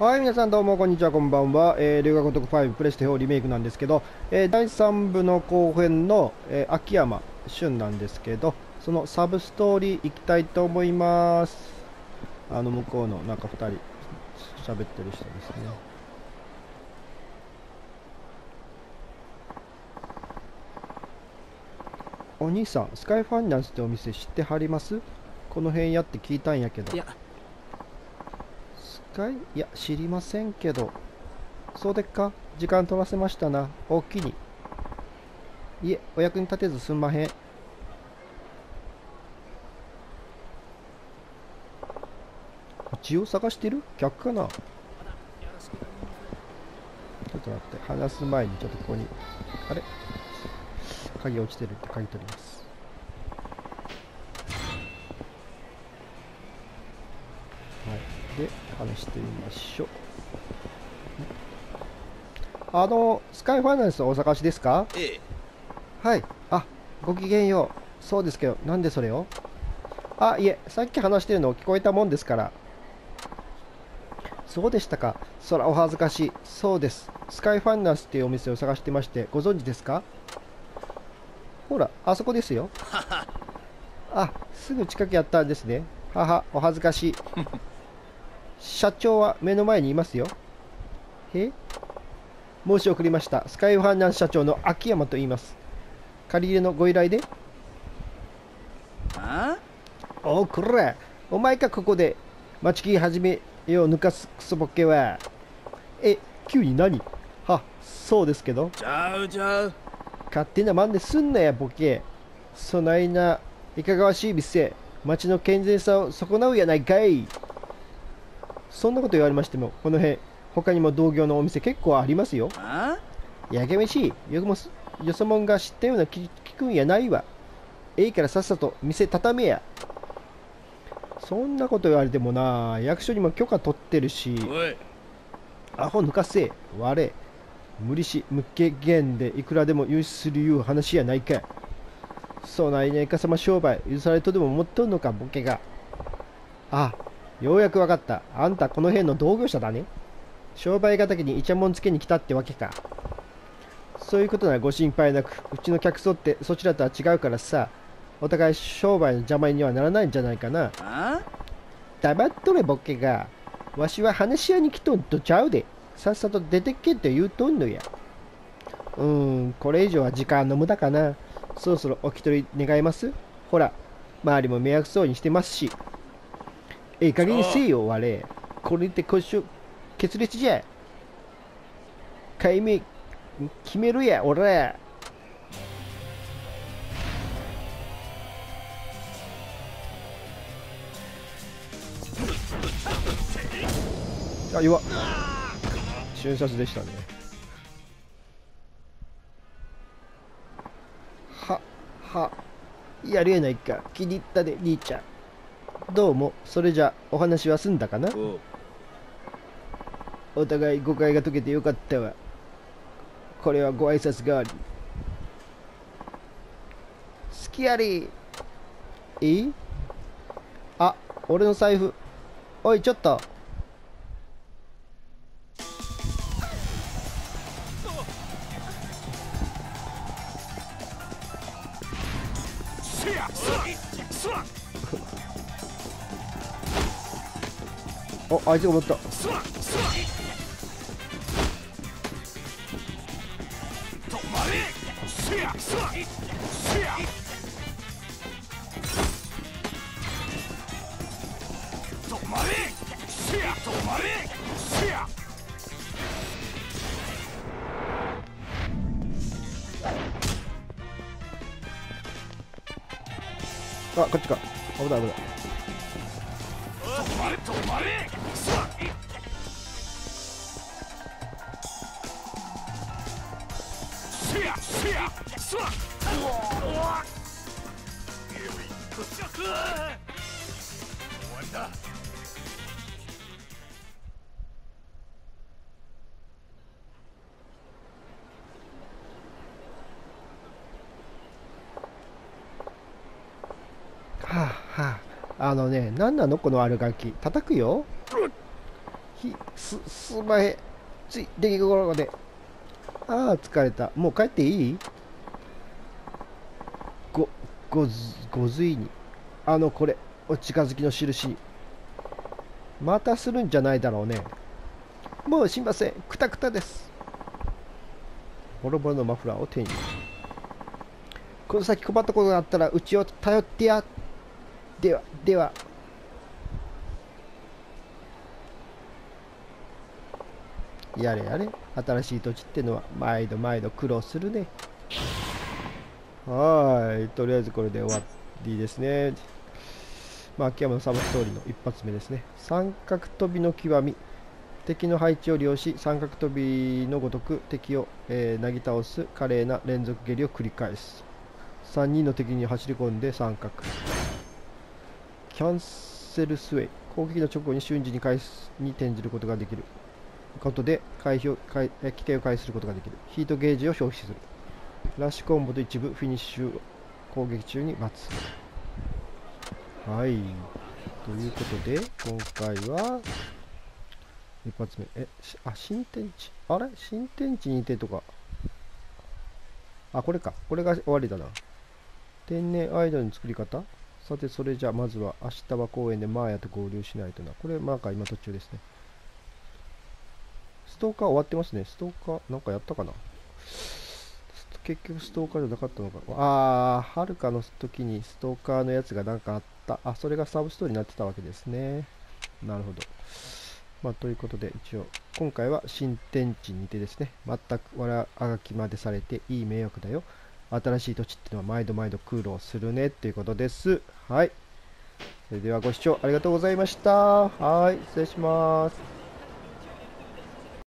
はい、皆さんどうもこんにちは、こんばんは。龍が如く5プレステ4リメイクなんですけど、第3部の後編の、秋山俊なんですけど、そのサブストーリー行きたいと思います。向こうのなんか2人喋ってる人ですね。お兄さん、スカイファイナンスってお店知ってはります？この辺やって聞いたんやけど。いや、知りませんけど。そうでっか？時間取らせましたな。おおきに。いえ、お役に立てずすんまへん。血を探してる客かな？ちょっと待って、話す前にちょっとここに、あれ鍵落ちてるって鍵取ります。はい。で、話してみましょう。スカイファイナンスお探しですか？ ええ。 はい。あ、ごきげんよう。そうですけど、なんでそれを？あ、いえ、さっき話してるの聞こえたもんですから。そうでしたか。そらお恥ずかしい。そうです。スカイファイナンスっていうお店を探してまして、ご存知ですか？ほら、あそこですよ。あ、すぐ近くやったんですね。はは、お恥ずかしい。社長は目の前にいますよ。へ？申し遅れました。スカイファイナンス社長の秋山と言います。借り入れのご依頼で？ あおう、くら。お前かここで待ちきり始めよう抜かすクソボケは。え、急に何？は、そうですけど。 ちゃうちゃう。 勝手な真似すんなや、ボケ。そないないかがわしい店、町の健全さを損なうやないかい。そんなこと言われましても、この辺、他にも同業のお店結構ありますよ。 あやけめしい、よそもんが知ったような聞くんやないわ。ええからさっさと店畳めや。そんなこと言われてもな、役所にも許可取ってるし、 おい。 アホ抜かせ、我れ。無理し、無経験でいくらでも融資するいう話やないか。そうないねかさま商売、許されとでも思っとんのか、ボケが。あ、ようやくわかった。あんたこの辺の同業者だね。商売敵にイチャモンつけに来たってわけか。そういうことならご心配なく、うちの客層ってそちらとは違うからさ、お互い商売の邪魔にはならないんじゃないかな。 あ黙っとれボケが。わしは話し合いに来とんとちゃうで。さっさと出てけって言うとんのや。これ以上は時間の無駄かな。そろそろお一人願います？ほら、周りも迷惑そうにしてますし。ええ加減にせえよ、我。これって決裂じゃ。解明決めるや、俺。あ、弱っ。瞬殺でしたね。は、は、やるやないか。気に入ったで、兄ちゃん。どうも、それじゃお話は済んだかな？ おう。 お互い誤解が解けてよかったわ。これはご挨拶代わり。好きやり。え？あ、俺の財布。おい、ちょっと。お、あいつが持った。あ、こっちか。危ない危ない。はあはあ。なんなのこの悪ガキ。叩くよ。 すんまへん。つい、出来心まで。ああ、疲れた。もう帰っていい？ご、ご随に。これ、お近づきの印に。またするんじゃないだろうね。もうすいません。くたくたです。ボロボロのマフラーを手に。この先困ったことがあったら、うちを頼ってや。では。やれやれ。新しい土地ってのは、毎度苦労するね。とりあえずこれで終わりですね。まあ、秋山のサブストーリーの一発目ですね。三角飛びの極み。敵の配置を利用し、三角飛びのごとく敵を、なぎ倒す華麗な連続蹴りを繰り返す。3人の敵に走り込んで三角。キャンセルスウェイ。攻撃の直後に瞬時に転じることができることで規定を回避することができる。ヒートゲージを消費する。ラッシュコンボと一部フィニッシュ攻撃中に待つ。はい。ということで、今回は、一発目。新天地。あれ新天地にてとか。これか。これが終わりだな。天然アイドルの作り方。さて、それじゃあ、まずは、明日は公園でマーヤと合流しないとな。これ、なんか今途中ですね。ストーカー終わってますね。ストーカー、なんかやったかな。結局ストーカーじゃなかったのか。はるかの時にストーカーのやつがなんかあった。それがサブストーリーになってたわけですね。なるほど。ということで、一応、今回は新天地にてですね、全くわらあがきまでされていい迷惑だよ。新しい土地っていうのは毎度苦労するねっていうことです。はい。それではご視聴ありがとうございました。はい、失礼します。